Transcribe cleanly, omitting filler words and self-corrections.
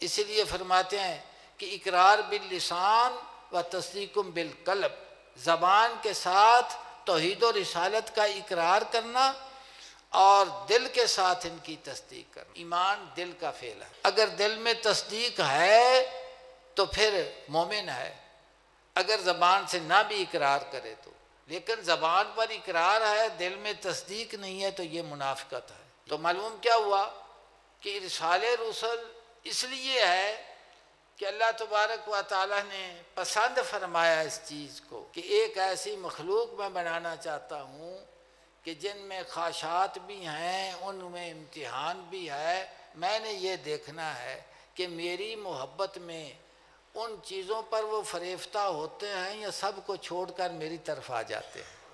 इसीलिए फरमाते हैं कि इकरार बिल लिसान व तस्दीकुम बिल कल्ब, ज़बान के साथ तौहीद और रिसालत का इकरार करना और दिल के साथ इनकी तस्दीक करना। ईमान दिल का फेल है। अगर दिल में तस्दीक है तो फिर मोमिन है, अगर ज़बान से ना भी इकरार करे तो। लेकिन ज़बान पर इकरार है, दिल में तस्दीक नहीं है, तो ये मुनाफिकत है। तो मालूम क्या हुआ कि इरसाले रुसल इसलिए है कि अल्लाह तबारक व तआला ने पसंद फरमाया इस चीज़ को कि एक ऐसी मखलूक मैं बनाना चाहता हूँ कि जिनमें ख्वाहिशात भी हैं, उनमें इम्तिहान भी है। मैंने ये देखना है कि मेरी मोहब्बत में उन चीज़ों पर वो फरेफ्ता होते हैं या सब को छोड़कर मेरी तरफ आ जाते हैं।